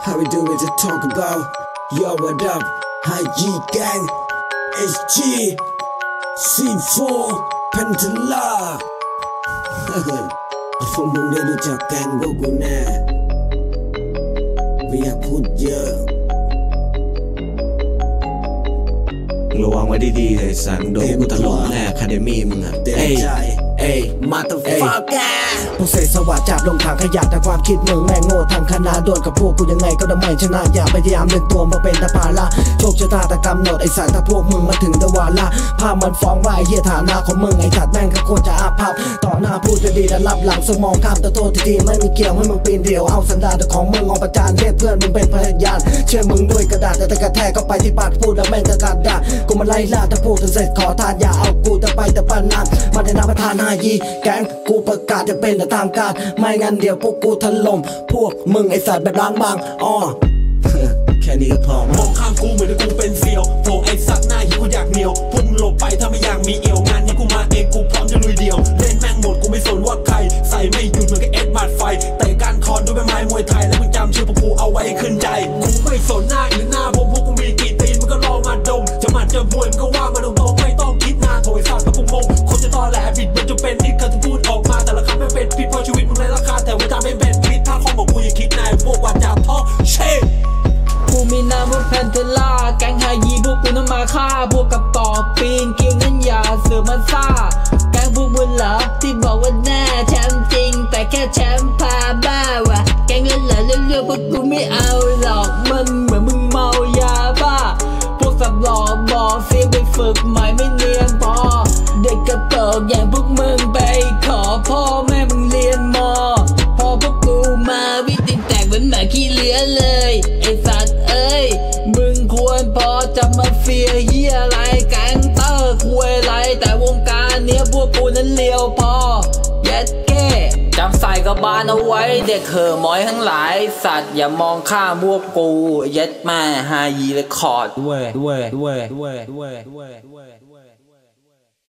How we doing to talk about? Yo, what up? High G Gang, SG, C4, Pentala พวกมึงได้รู้จักแกงพวกกูแน่ไม่อยากพูดเยอะระวังไว้ดีๆเลยสันโดนกูตลอดแน่คาเดมี่มึงอะเอ้ยมาตว์ฟอกแกพวกเศษสวัสดิ์จับลงทางขยะแต่ความคิดมึงแม่งโง่ทางคณะโดนกับพวกกูยังไงก็ได้ไม่ชนะอย่าพยายามเล่นตัวมาเป็นตะพาละโชคชะตาแต่กำหนดไอ้สัตว์ถ้าพวกมึงมาถึงตะวันละภาพมันฟ้องว่าไอ้เหี้ยฐานะของมึงไอ้สัตว์แม่งก็ควรจะอาภัพต่อหน้าพูดดีแต่รับหลังสมองข้ามแต่โทษทีไม่มีเกี่ยวให้มึงปีนเดียวเอาสันดานของมึงออกประจานเรียกเพื่อนมึงเป็นพยานเชื่อมึงด้วยกระดาษแต่กระแทกก็ไปที่ปากพูดแล้วแม่งจะกัดด่ากูมาไล่ล่าถ้าพูดเสร็จขอทานอย่าเอากูแต่ไปแต่ปันนานมาในนามประธานนายยีแก๊งกูประกาศจะเป็นแต่ตามการไม่งั้นเดี๋ยวพวกกูถล่มพวกมึงไอสัตว์แบบล้างบางแค่นี้ก็พอมองข้างกูเหมือนกูเป็นเซียวโผล่ไอสัตว์หน้าหิวกูอยากเหนียวพวกมึงหลบไปถ้าไม่อยากมีเอี่ยวงานนี้กูมาเองกูพร้อมจะลุยเดียวเล่นแม่งหมดกูไม่สนว่าใครใส่ไม่หยุดเหมือนกับเอ็ดบาดไฟแต่การคอนด้วยใบไม้มวยไทยแล้วมึงจำชื่อพวกกูเอาไว้ขึ้นใจกูไม่สนหน้าหรือหน้าพวกกูมีกี่ตีนมึงก็ลองมาดมจะมาเจอมวยมึงก็ว่ามาตรงๆไม่ต้องคิดนานโถยสัตว์กับกูงงคนจะตอแหลบิดมันจะเป็นที่คำที่พูดออกมาแต่ละคำไม่เป็นพิษเพราะชีวิตมึงไร้ราคาแต่ว่าจะไม่เป็นพิษถ้าข้อบอกกูอย่าคิดนายพวกว่าจะท้อเช่กูมีนามว่าแพนเทล่าแก๊งไฮยีพวกกูต้องมาฆ่าพวกกับต่อปีนกิ้วนั้นอย่าเสือมันซ่าแก๊งพวกมึงเหรอที่บอกว่าแน่แชมป์จริงแต่แค่แชมป์พาบ้าวะแก๊งเล่นเรื่อยๆพวกกูไม่เอาหรอกมันเหมือนมึงเมายาบ้าพวกสับหล่อบอกเสียไปฝึกใหม่ไม่เนียนพอเด็กกระเติกอย่างพวกมึงไปขอพ่อแม่มึงเรียนมอพอพวกกูมาวิติแตกเหมือนหมาขี้เลื้อยเลยไอสัตว์เอ้ยมึงควรพอจะมาเฟียเฮียอะไรแก๊งเตอร์คุยอะไรแต่วงการเนี้ยพวกกูนั้นเลียวพอเย็ดเก้จำใส่กระบาลเอาไว้เด็กเหอะหมอยทั้งหลายสัตว์อย่ามองข้ามพวกกูเย็ดแม่ฮายีเรคคอร์ดด้วย